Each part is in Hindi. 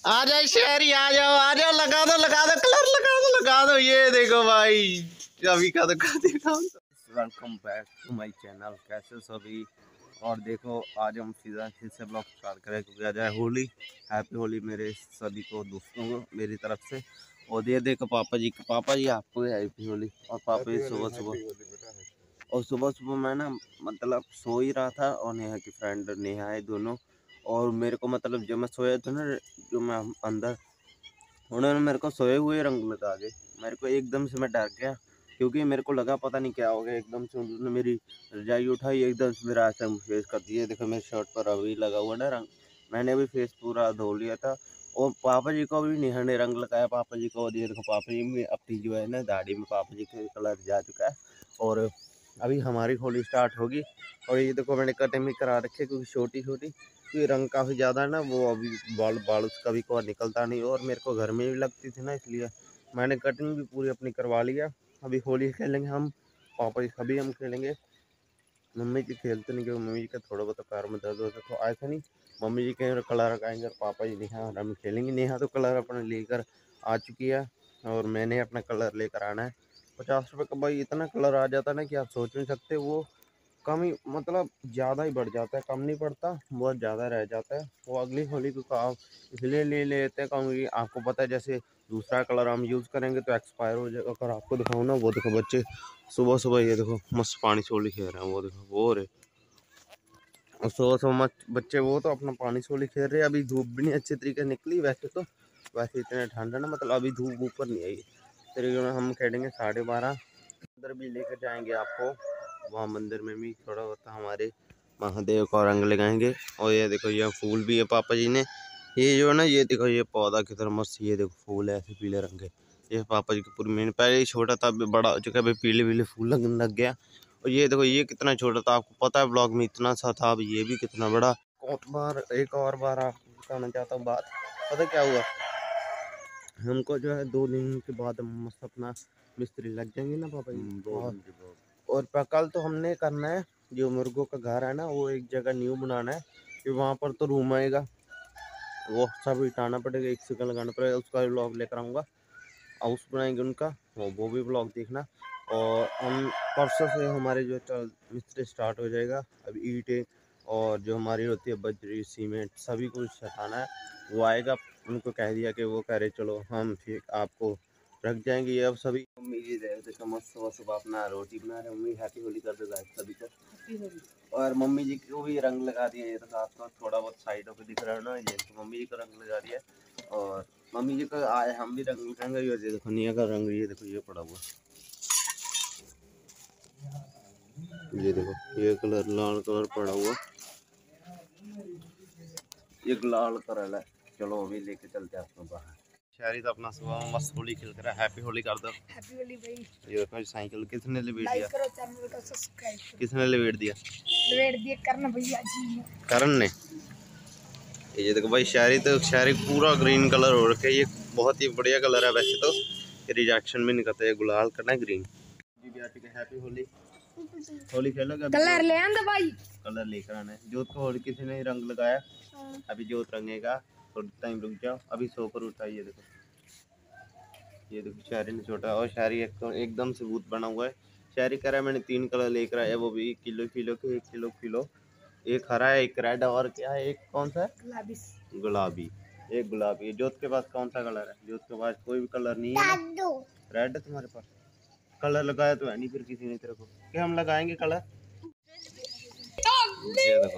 आ जाओ शहरी, आ जाओ, लगा दो कलर, लगा दो। ये देखो भाई, अभी का तो दिखाओ। Welcome back to my channel. कैसे सभी? और देखो आज हम सीधा फिर से ब्लॉग स्टार्ट करें क्योंकि आज है होली। हैप्पी होली मेरे सभी को, दोस्तों को मेरी तरफ से। और ये देखो पापा जी आपको हैप्पी होली। और पापा जी सुबह मैं ना मतलब सो ही रहा था और नेहा की फ्रेंड नेहा है दोनों। और मेरे को मतलब जब मैं सोया था ना, जो मैं अंदर, उन्होंने मेरे को सोए हुए रंग लगा के, मेरे को एकदम से मैं डर गया क्योंकि मेरे को लगा पता नहीं क्या हो गया। एकदम से उन्होंने मेरी रजाई उठाई, एकदम से मेरा ऐसा फेस कर दिया। देखो मेरे शर्ट पर अभी लगा हुआ ना रंग, मैंने भी फेस पूरा धो लिया था। और पापा जी को भी नेहा ने रंग लगाया पापा जी को। और ये देखो पापा जी में अपनी जो है ना दाढ़ी में पापा जी के कलर जा चुका है। और अभी हमारी होली स्टार्ट होगी। और ये देखो मैंने कटिंग भी करा रखी है क्योंकि छोटी छोटी, क्योंकि रंग काफ़ी ज़्यादा है ना, वो अभी बाल उसका भी कोई निकलता नहीं। और मेरे को घर में भी लगती थी ना, इसलिए मैंने कटिंग भी पूरी अपनी करवा लिया। अभी होली खेलेंगे हम, पापा जी सभी हम खेलेंगे। मम्मी जी खेलते नहीं क्योंकि मम्मी जी का थोड़ा बहुत पैर में दर्द होता तो ऐसा नहीं। मम्मी जी के कलर लगाएंगे और पापा जी नेहा और हम खेलेंगे। नेहा तो कलर अपने लेकर आ चुकी है और मैंने अपना कलर लेकर आना है। 50 रुपये का भाई इतना कलर आ जाता है ना कि आप सोच नहीं सकते। वो कम ही मतलब ज़्यादा ही बढ़ जाता है, कम नहीं पड़ता, बहुत ज़्यादा रह जाता है। वो अगली होली को आप इसलिए ले लेते हैं क्योंकि आपको पता है जैसे दूसरा कलर हम यूज़ करेंगे तो एक्सपायर हो जाएगा। अगर आपको दिखाऊँ ना, वो देखो बच्चे सुबह सुबह ये देखो मस्त पानी छोली खेल रहे हैं। वो देखो वो रे, और सुबह सुबह मस्त बच्चे वो तो अपना पानी छोली खेल रहे हैं। अभी धूप भी नहीं अच्छी तरीके निकली वैसे तो, वैसे इतने ठंड है ना, मतलब अभी धूप ऊपर नहीं आई। तरीके में हम खेलेंगे 12:30। अंदर भी लेकर जाएंगे आपको, वहाँ मंदिर में भी थोड़ा होता हमारे महादेव का रंग लगाएंगे। और ये देखो ये फूल भी है पापा जी ने, ये जो है ना, ये देखो ये पौधा कितना मस्त, ये देखो फूल है ऐसे पीले रंग के। ये पापा जी की पूरी मैंने पहले ही छोटा था, अभी बड़ा हो चुका है, अभी पीले पीले फूल लगने लग गया। और ये देखो ये कितना छोटा था, आपको पता है ब्लॉग में इतना सा था, अब ये भी कितना बड़ा। एक और बार आपको बताना चाहता हूँ बात। पता क्या हुआ, हमको जो है 2 दिन के बाद मस्त अपना मिस्त्री लग जाएंगे ना पापा जी। और कल तो हमने करना है, जो मुर्गों का घर है ना, वो एक जगह न्यू बनाना है। फिर वहाँ पर तो रूम आएगा, वो सब हटाना पड़ेगा, एक सेकंड लगाना पड़ेगा, उसका भी ब्लॉग लेकर आऊँगा। हाउस बनाएंगे उनका, वो भी ब्लॉग देखना। और हम परसों से हमारे जो मिस्त्री स्टार्ट हो जाएगा। अब ईंटें और जो हमारी होती है बजरी सीमेंट सभी कुछ हटाना है, वो आएगा। उनको कह दिया कि वो कह रहे चलो हम ठीक आपको रख जाएंगे ये अब सभी। मम्मी जी देखो मस्त सुबह सुबह अपना रोटी बना रहे। मम्मी हैप्पी होली कर दो सभी को। और मम्मी जी को भी रंग लगा दिया, ये तो आपको थोड़ा बहुत साइडों पे दिख रहा है ना, ये तो मम्मी जी को रंग लगा दिया। और मम्मी जी को आए हम भी रंग लगाएंगे। ये देखो निया का रंग, ये देखो ये पड़ा हुआ, ये देखो ये कलर लाल कलर पड़ा हुआ, ये लाल कलर है। चलो अभी लेके चलते हैं आपको बाहर। शहरी तो अपना सुबह मस्त होली खेल कर हैप्पी होली कर दो। हैप्पी होली भाई। ये देखो साइकिल किसने लिवेट दिया, करो चैनल को सब्सक्राइब करो। किसने लिवेट दिया करण भैया जी, करण ने। ये देखो भाई शहरी पूरा ग्रीन कलर हो रखा है। ये बहुत ही बढ़िया कलर है वैसे तो, ये रिजेक्शन भी नहीं करता, ये गुलाल करना है ग्रीन। हैप्पी होली। होली खेलोगे? कलर ले आना भाई, कलर लेकर आना है। जोत को और किसी ने रंग लगाया, अभी जोत रंगेगा, थोड़ा टाइम रुक जाओ, अभी सो कर उठा। ये देखो ये देखो शहरी ने छोटा, और शहरी एकदम से भूत बना हुआ है। शहरी कह रहा है मैंने 3 कलर लेकर आया, वो भी 1 किलो के 1 किलो। एक हरा है, एक रेड, और क्या है, एक कौन सा है, गुलाबी। एक गुलाबी। जोत के पास कौन सा कलर है? जोत के पास कोई भी कलर नहीं है। रेड है तुम्हारे पास? कलर लगाया तो है नहीं फिर किसी ने तेरे को, क्या हम लगाएंगे कलर? ये देखो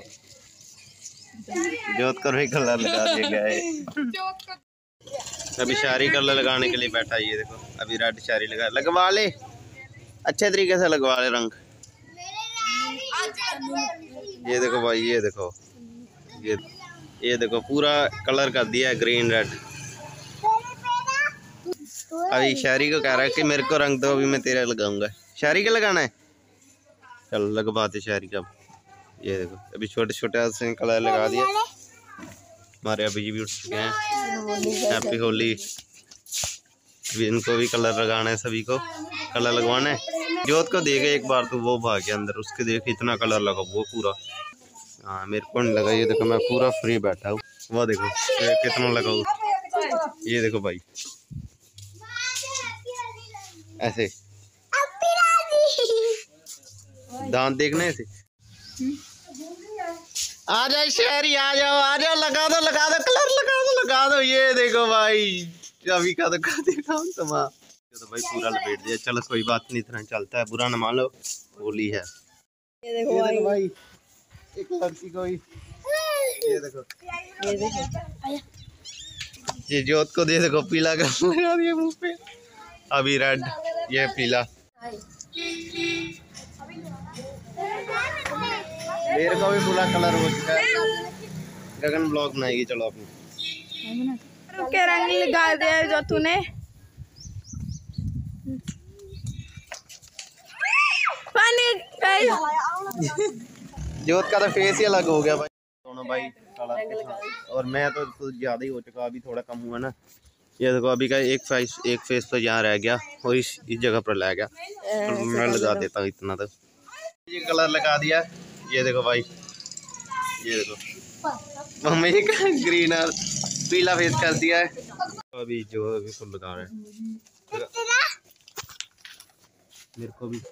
जोत को भी कलर लगा दिया गया है। अभी शारी कलर लगाने के लिए बैठा। ये देखो अभी रेड शारी लगवा ले, अच्छे तरीके से लगवा ले रंग। ये देखो भाई, ये देखो पूरा कलर कर दिया है ग्रीन रेड। अभी शारी को कह रहा है कि मेरे को रंग दो, अभी मैं तेरा लगाऊंगा। शारी का लगाना है, चल लगवाते शारी का। ये देखो अभी छोटे छोटे से कलर लगा दिया हमारे। अभी भी उठ चुके हैं। हैप्पी होली। अभी इनको भी कलर लगाना है, सभी को कलर लगवाना है। जोत को देखे एक बार तो वो भाग गया अंदर, उसके देख इतना कलर लगा वो पूरा। हाँ मेरे को नहीं लगा। ये देखो मैं पूरा फ्री बैठा हूँ, वो देखो ये कितना लगा हुआ। ये देखो भाई, ऐसे दांत देखने से। आ जाओ शहरी, आ जाओ, लगा दो कलर, लगा दो। ये देखो भाई, अभी का तो कर देखा हूँ तो भाई पूरा लपेट दिया। चलो कोई बात नहीं, इतना चलता है, बुरा न मान लो, होली है। ये देखो भाई एक लड़की को ही, ये देखो ये जोत को दे, देखो पीला कर लगा दिया मुंह पे, अभी रेड, ये पीला। मेरे को भी पूरा कलर हो चुका है। गगन ब्लॉग बनाएगी, चलो अपनी के रंग लगा दिया जो तूने। जोत का तो फेस ही अलग हो गया भाई, दोनों भाई कलर के साथ। और मैं तो कुछ ज्यादा ही हो चुका, अभी थोड़ा कम हुआ ना। ये देखो अभी का एक फेस तो यहाँ रह गया और इस जगह पर रह गया, तो मैं लगा देता हूँ इतना। तो ये कलर लगा दिया, ये देखो भाई, ये देखो मम्मी का ग्रीन और पीला फेस कर दिया है। अभी जो अभी फुल लगा रहे हैं मेरे को भी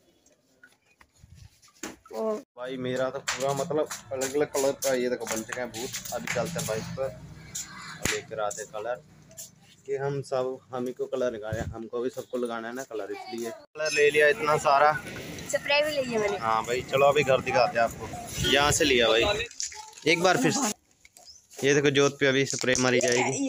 भाई, मेरा तो पूरा मतलब अलग अलग कलर का ये देखो बन चुका है भूत। अभी चलते हैं बाइक पर, लेकर आते कलर कि हम ही को कलर लगाए, हमको भी सबको लगाना है ना कलर, इसलिए कलर ले लिया इतना सारा, स्प्रे भी लिया मैंने। हाँ भाई चलो अभी घर दिखाते हैं आपको, यहाँ से लिया भाई एक बार फिर। ये देखो जोत पे अभी स्प्रे मारी जाएगी।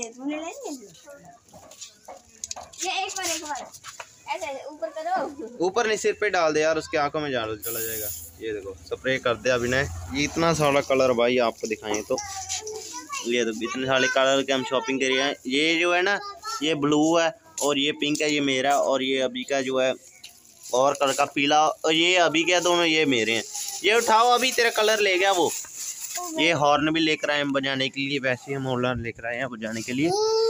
ऊपर नहीं, सिर पे डाल दे यार, उसके आंखों में जाल चला जाएगा। ये देखो स्प्रे कर दे अभी ने, ये इतना सारा कलर भाई आपको दिखाएं तो। ये तो इतने सारे कलर के हम शॉपिंग करिए हैं। ये जो है ना, ये ब्लू है और ये पिंक है, ये मेरा, और ये अभी का जो है और कलर का पीला, और ये अभी क्या दोनों ये मेरे हैं। ये उठाओ, अभी तेरा कलर ले गया वो। ये हॉर्न भी लेकर आए हम बजाने के लिए, वैसे हम हॉर्न लेकर आए हैं बजाने के लिए।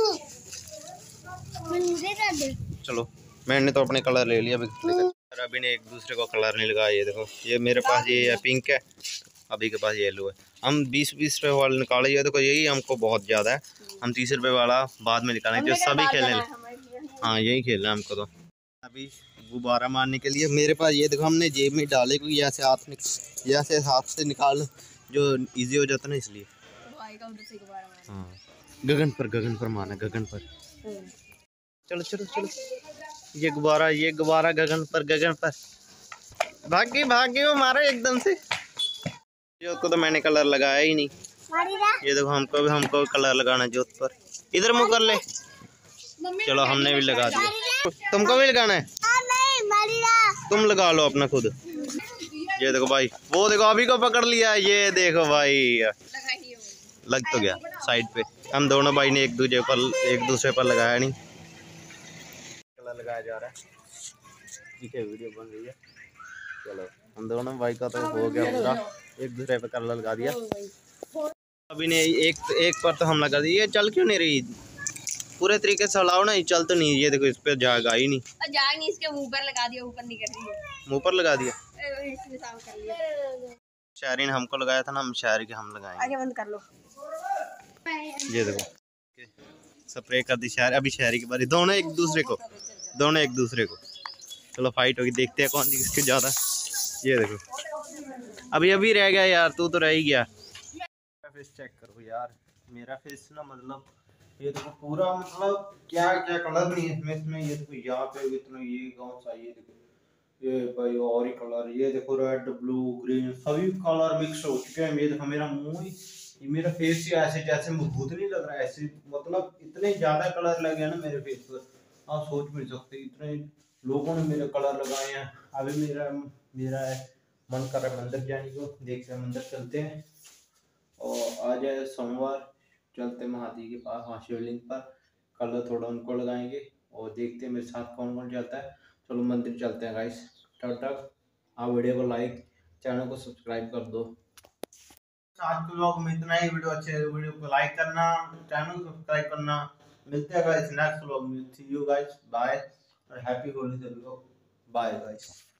चलो मैंने तो अपने कलर ले लिया, अभी ने एक दूसरे को कलर नहीं लगाया। ये देखो ये मेरे पास ये है पिंक है, अभी के पास येलो है। हम 20-20 रुपये वाला निकाले, ये देखो यही हमको बहुत ज़्यादा है, हम 30 रुपये वाला बाद में निकालेंगे जो सभी खेलने। हाँ यही खेलना है हमको। तो अभी गुब्बारा मारने के लिए मेरे पास ये देखो हमने जेब में डाले, क्योंकि यहाँ से हाथ से निकाल जो इजी हो जाता ना, इसलिए। हाँ गगन पर मारना, गगन पर। चलो चलो चलो, ये गुब्बारा गगन पर। भागी वो मारा एकदम से। जोत को तो मैंने कलर लगाया ही नहीं। ये देखो हमको कलर लगाना जोत पर। इधर मुँह कर ले। चलो हमने भी लगा दिया, तुमको भी लगाना है, तुम लगा लो अपना खुद। ये देखो भाई, वो देखो अभी को पकड़ लिया। ये देखो भाई लग तो गया साइड पे। हम दोनों भाई ने एक दूसरे पर लगाया नहीं, कलर लगाया जा रहा है। ठीक है वीडियो बन रही है। चलो हम दोनों भाई का तो हो गया पूरा, एक दूसरे पे कलर लगा दिया। अभी ने एक पर तो हम लगा दी। ये चल क्यों नहीं रही पूरे तरीके से, हलाओ ना, चल तो नहीं। ये देखो इस पे जाएगा ही नहीं, इसके मुंह पर लगा दिया, ऊपर नहीं कर रही है, मुंह पर लगा दिया। शायरी ने हमको लगाया था ना, हम शायरी के हम लगाएंगे। आगे बंद कर लो। ये देखो स्प्रे कर दी शायरी, अभी शायरी के बारे, दोनों एक दूसरे को। चलो फाइट होगी, देखते हैं कौन सी किसके ज्यादा। ये देखो अभी रह गया यार, तू तो रह ही गया। फेस चेक करो यार, मेरा फेस ना मतलब ये देखो पूरा मतलब क्या कलर नहीं है इसमें। ये देखो यहाँ पे इतना, ये कौन सा, ये देखो ये भाई और ही कलर, ये देखो रेड ब्लू ग्रीन सभी कलर मिक्स हो चुके हैं। ये देखो मेरा मुंह ही, मेरा फेस ही ऐसे जैसे भूत नहीं लग रहा है, ऐसे मतलब इतने ज्यादा कलर लगे हैं ना मेरे फेस पर, आप सोच भी नहीं सकते। इतने लोगों ने मेरे कलर लगाए हैं। अभी मेरा मन कर रहा है मंदिर जाने को, देखते हैं मंदिर चलते हैं। और आज है सोमवार, चलते महादेव के पास, वहाँ शिवलिंग पर कलर थोड़ा उनको लगाएंगे और देखते हैं मेरे साथ कौन कौन जाता है। चलो मंदिर चलते हैं गाइस। तब तक आप वीडियो को लाइक, चैनल को सब्सक्राइब कर दो। आज के व्लॉग में इतना ही। वीडियो को लाइक करना, चैनल को सब्सक्राइब करना। मिलते हैं गाइस नेक्स्ट व्लॉग में। सी यू गाइस, बाय और हैप्पी होली सभी को। Bye guys.